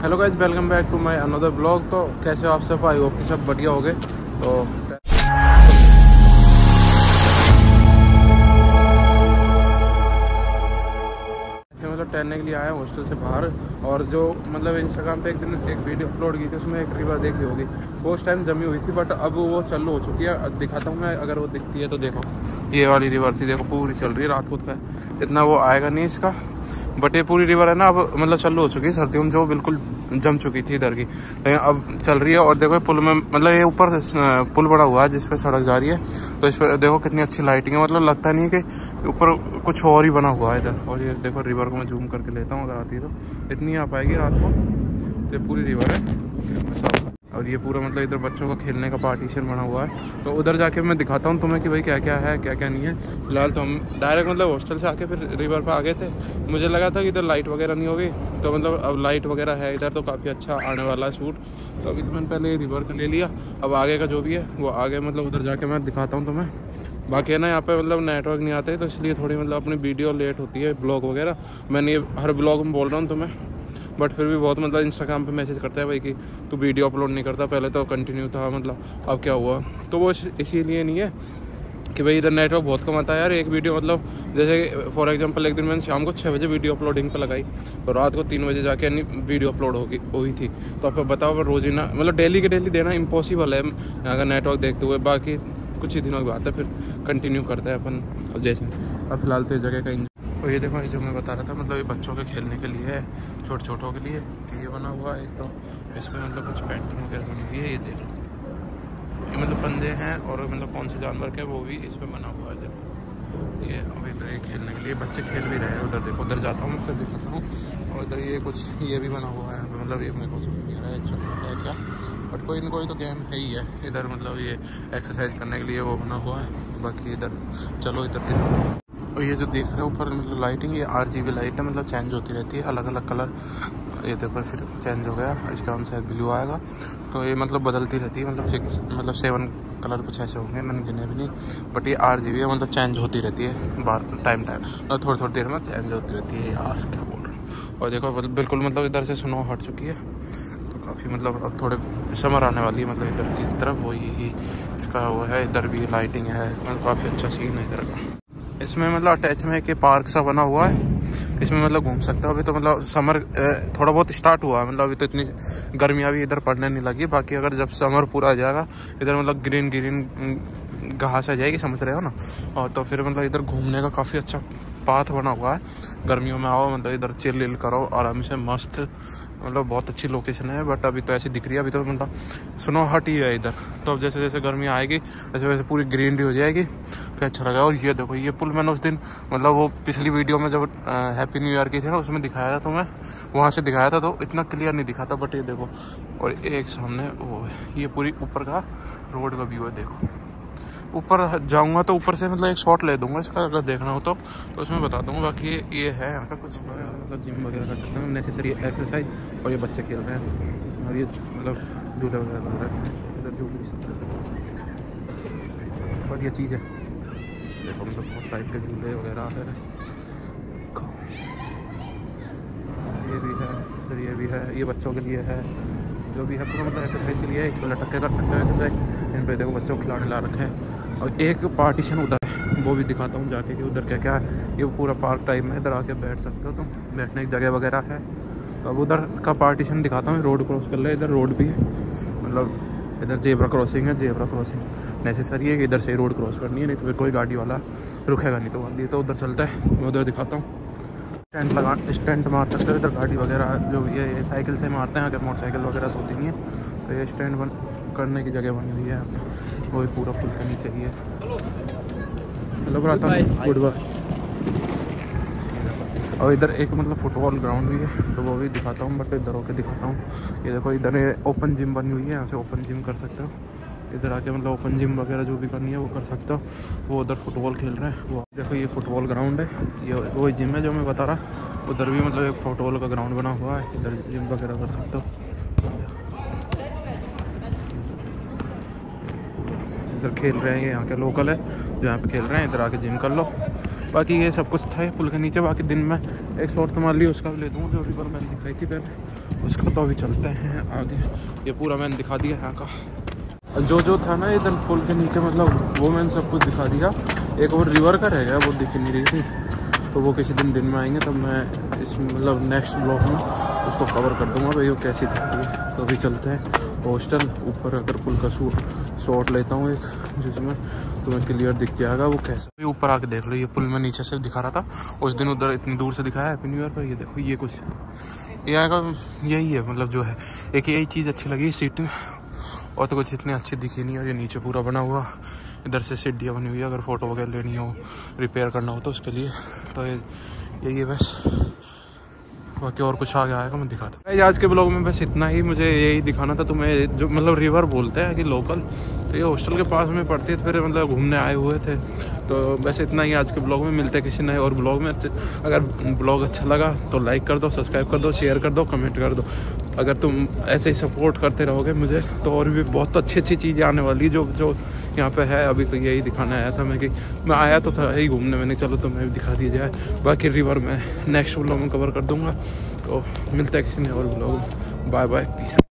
Hello guys, welcome back to my another blog. तो कैसे हो आप सब? आई होप कि सब बढ़िया हो गए। तो मतलब टहलने के लिए आया हॉस्टल से बाहर, और जो मतलब इंस्टाग्राम पे एक दिन एक वीडियो अपलोड की थी, उसमें एक रिवर देखी होगी, वो उस टाइम जमी हुई थी, बट अब वो चालू हो चुकी है। दिखाता हूँ मैं, अगर वो दिखती है तो देखो, ये वाली रिवर थी, देखो पूरी चल रही है। रात को का इतना वो आएगा नहीं इसका, बट ये पूरी रिवर है ना, अब मतलब चालू हो चुकी है। सर्दियों में जो बिल्कुल जम चुकी थी इधर की, लेकिन अब चल रही है। और देखो पुल में, मतलब ये ऊपर पुल बना हुआ है जिस पे सड़क जा रही है, तो इस पर देखो कितनी अच्छी लाइटिंग है। मतलब लगता नहीं है कि ऊपर कुछ और ही बना हुआ है इधर। और ये देखो रिवर को मैं जूम करके लेता हूँ, अगर आती है तो इतनी आ पाएगी रात को। तो ये पूरी रिवर है, और ये पूरा मतलब इधर बच्चों का खेलने का पार्टीशन बना हुआ है। तो उधर जाके मैं दिखाता हूँ तुम्हें कि भाई क्या क्या है, क्या क्या नहीं है। फिलहाल तो हम डायरेक्ट मतलब हॉस्टल से आके फिर रिवर पर आ गए थे। मुझे लगा था कि इधर लाइट वगैरह नहीं होगी, तो मतलब अब लाइट वगैरह है इधर, तो काफ़ी अच्छा आने वाला है शूट। तो अभी तो मैंने पहले रिवर का ले लिया, अब आगे का जो भी है वो आगे मतलब उधर जाके मैं दिखाता हूँ तुम्हें। बाकी है ना, यहाँ पे मतलब नेटवर्क नहीं आते, तो इसलिए थोड़ी मतलब अपनी वीडियो लेट होती है, ब्लॉग वगैरह। मैंने ये हर ब्लॉग में बोल रहा हूँ तुम्हें, बट फिर भी बहुत मतलब इंस्टाग्राम पे मैसेज करता है भाई कि तू वीडियो अपलोड नहीं करता। पहले तो कंटिन्यू था, मतलब अब क्या हुआ। तो वो इसीलिए नहीं है कि भाई इधर नेटवर्क बहुत कम आता है यार। एक वीडियो मतलब जैसे फॉर एग्जांपल एक दिन मैंने शाम को 6 बजे वीडियो अपलोडिंग पे लगाई, तो रात को 3 बजे जाके वीडियो अपलोड हुई थी। तो आप बताओ, रोज ही ना मतलब डेली के डेली देना इम्पॉसिबल है यहाँ का नेटवर्क देखते हुए। बाकी कुछ ही दिनों की बात है, फिर कंटिन्यू करते हैं अपन जैसे। अब फिलहाल तो इस जगह का। और ये देखो, ये जो मैं बता रहा था, मतलब ये बच्चों के खेलने के लिए है, छोटे छोटों के लिए। ये बना हुआ है एक, तो इसमें मतलब कुछ पेंटिंग वगैरह बनी हुई है। ये देखो, ये मतलब बंदे हैं, और मतलब कौन से जानवर के वो भी इसमें बना हुआ है। देखो ये अब इधर खेलने के लिए बच्चे खेल भी रहे हैं। उधर देखो, उधर जाता हूँ मैं, फिर दिखाता हूँ। और इधर ये कुछ ये भी बना हुआ है, मतलब ये मेरे को समझ नहीं आ रहा है चल रहा है क्या, बट कोई ना कोई तो गेम है ही है इधर। मतलब ये एक्सरसाइज करने के लिए वो बना हुआ है। बाकी इधर चलो, इधर देखो। और ये जो देख रहे हो ऊपर मतलब लाइटिंग, ये RGB लाइट है, मतलब चेंज होती रहती है, अलग अलग कलर। ये देखो फिर चेंज हो गया, इसका हम शायद ब्लू आएगा। तो ये मतलब बदलती रहती है, मतलब फिक्स, मतलब 7 कलर कुछ ऐसे होंगे, मैंने गिने भी नहीं। बट ये RGB है, मतलब चेंज होती रहती है बार टाइम मतलब थोड़ी देर में चेंज होती रहती है यार, क्या बोल रहा हूँ। और देखो बिल्कुल मतलब इधर से स्नो हट चुकी है, तो काफ़ी मतलब अब थोड़े समर आने वाली है। मतलब इधर की तरफ वो ही इसका वो है, इधर भी लाइटिंग है, मतलब काफ़ी अच्छा सीन है इधर का। इसमें मतलब अटैच में एक पार्क सा बना हुआ है, इसमें मतलब घूम सकते हो। अभी तो मतलब समर थोड़ा बहुत स्टार्ट हुआ है, मतलब अभी तो इतनी गर्मियाँ भी इधर पड़ने नहीं लगी। बाकी अगर जब समर पूरा आ जाएगा, इधर मतलब ग्रीन ग्रीन घास आ जाएगी, समझ रहे हो ना। और तो फिर मतलब इधर घूमने का काफ़ी अच्छा पाथ बना हुआ है। गर्मियों में आओ, मतलब इधर चिल करो आराम से, मस्त, मतलब बहुत अच्छी लोकेशन है। बट अभी तो ऐसी दिख रही है, अभी तो मतलब स्नो हट ही है इधर। तो अब जैसे जैसे गर्मी आएगी वैसे वैसे पूरी ग्रीनरी हो जाएगी, फिर अच्छा लगा। और ये देखो, ये पुल मैंने उस दिन मतलब वो पिछली वीडियो में जब हैप्पी न्यू ईयर की थी ना, उसमें दिखाया था तुम्हें, वहाँ से दिखाया था, तो इतना क्लियर नहीं दिखा था। बट ये देखो, और एक सामने वो है, ये पूरी ऊपर का रोड का व्यू है। देखो ऊपर जाऊंगा तो ऊपर से मतलब एक शॉट ले दूंगा इसका, अगर देखना हो तो उसमें बता दूंगा। बाकी ये है यहाँ का कुछ मतलब जिम वगैरह कर सकते हैं, नेसेसरी एक्सरसाइज। और ये बच्चे खेल रहे हैं, और ये मतलब झूले वगैरह लग रहे हैं, इधर झूल भी सकते हैं। बढ़िया चीज़ है, देखो मतलब बहुत टाइप के झूले वगैरह है। ये भी है, इधर ये भी है, ये बच्चों के लिए है, जो भी है पूरा मतलब एक्सरसाइज के लिए है। इसको लटक के कर सकते हैं जैसे, इन पर देखो बच्चों को खिलाने ला रखे हैं। और एक पार्टीशन उधर है, वो भी दिखाता हूँ जाके कि उधर क्या क्या है। ये पूरा पार्क टाइप में, इधर आके बैठ सकते हो तुम, बैठने की जगह वगैरह है। तो अब उधर का पार्टीशन दिखाता हूँ। रोड क्रॉस कर ले, इधर रोड भी है, मतलब इधर जेब्रा क्रॉसिंग है। जेब्रा क्रॉसिंग नेसेसरी है कि इधर से ही रोड क्रॉस करनी है, नहीं तो फिर कोई गाड़ी वाला रुकेगा नहीं। तो ये तो उधर चलता है, मैं उधर दिखाता हूँ। स्टैंड मार सकते हो इधर, गाड़ी वगैरह जो भी है ये साइकिल से मारते हैं, अगर मोटरसाइकिल वगैरह तो होती नहीं है। तो ये स्टैंड करने की जगह बनी हुई है, वो पूरा पुल के नीचे ही है। Hello brother, good bye. और इधर एक मतलब फुटबॉल ग्राउंड भी है, तो वो भी दिखाता हूँ, बट इधर होकर दिखाता हूँ। ये देखो, इधर ओपन जिम बनी हुई है, यहाँ से ओपन जिम कर सकते हो। इधर आके मतलब ओपन जिम वगैरह जो भी करनी है वो कर सकते हो। वो उधर फुटबॉल खेल रहे हैं, वो देखो ये फुटबॉल ग्राउंड है, ये वही जिम है जो मैं बता रहा। उधर भी मतलब एक फुटबॉल का ग्राउंड बना हुआ है, इधर जिम वगैरह कर सकते हो। इधर खेल रहे हैं, ये यहाँ के लोकल है जो यहाँ पे खेल रहे हैं, इधर आके जिम कर लो। बाकी ये सब कुछ था पुल के नीचे। बाकी दिन में एक शॉर्ट तो मार ली, उसका भी ले दूँगा जो रिवर मैंने दिखाई थी पहले। उसका तो अभी चलते हैं आगे। ये पूरा मैंने दिखा दिया यहाँ का, जो था ना इधर पुल के नीचे, मतलब वो मैंने सब कुछ दिखा दिया। एक और रिवर का रह गया, वो दिख नहीं रही थी, तो वो किसी दिन में आएंगे तब मैं इस मतलब नेक्स्ट ब्लॉग में उसको कवर कर दूंगा भाई वो कैसी दिखती है। तो अभी चलते हैं हॉस्टल ऊपर, अगर पुल का शॉट लेता हूँ एक, जिसमें तुम्हें क्लियर दिख जाएगा वो कैसा। ऊपर आके देख लो, ये पुल में नीचे से दिखा रहा था उस दिन, उधर इतनी दूर से दिखाया हैप्पी न्यू ईयर पर। ये देखो ये कुछ यहाँ का यही है, मतलब जो है एक यही चीज़ अच्छी लगी सीटिंग, और तो कुछ इतनी अच्छी दिखी नहीं। और ये नीचे पूरा बना हुआ, इधर से सीढ़ियाँ बनी हुई है, अगर फ़ोटो वगैरह लेनी हो, रिपेयर करना हो तो उसके लिए। तो यही है बस, बाकी और कुछ आगे आएगा मैं दिखाता हूँ। आज के ब्लॉग में बस इतना ही, मुझे यही दिखाना था तुम्हें। जो मतलब रिवर बोलते हैं कि लोकल, तो ये हॉस्टल के पास में पड़ती है, तो फिर मतलब घूमने आए हुए थे। तो बस इतना ही आज के ब्लॉग में, मिलते हैं किसी नए और ब्लॉग में। अगर ब्लॉग अच्छा लगा तो लाइक कर दो, सब्सक्राइब कर दो, शेयर कर दो, कमेंट कर दो। अगर तुम ऐसे ही सपोर्ट करते रहोगे मुझे, तो और भी बहुत अच्छी चीज़ें आने वाली जो यहाँ पे है। अभी तो यही दिखाने आया था मैं, कि मैं आया तो था यही घूमने, मैंने चलो तो मैं भी दिखा दिया जाए। बाकी रिवर में नेक्स्ट ब्लॉग में कवर कर दूँगा। तो मिलता है किसी ने और ब्लॉग। Bye bye, piece.